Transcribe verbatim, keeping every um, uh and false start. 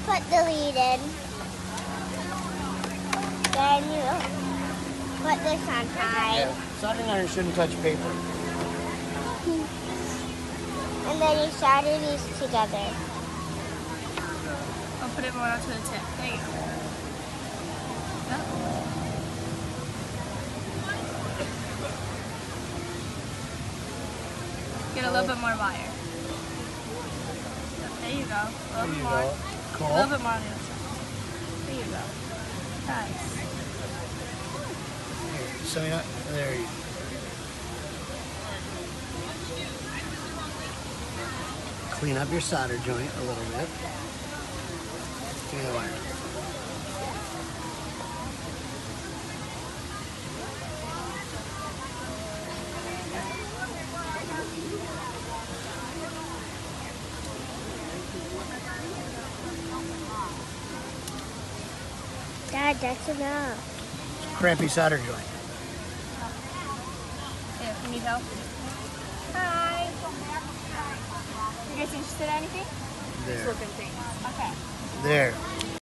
put the lead in. Then you put this on high. Yeah, soldering iron shouldn't touch paper. And then you solder these together. I'll put it more onto the tip. There you go. Yep. Get a little bit more wire. There you go. A little There bit you more. go. Cool. A little bit more on the other side. There you go. Nice. Here, Sameena, there you go. Clean up your solder joint a little bit. Give me the wire. Dad, that's enough. It's a crappy solder joint. Yeah, you need help? Hi. You guys interested in anything? There. Just looking things. Okay. There.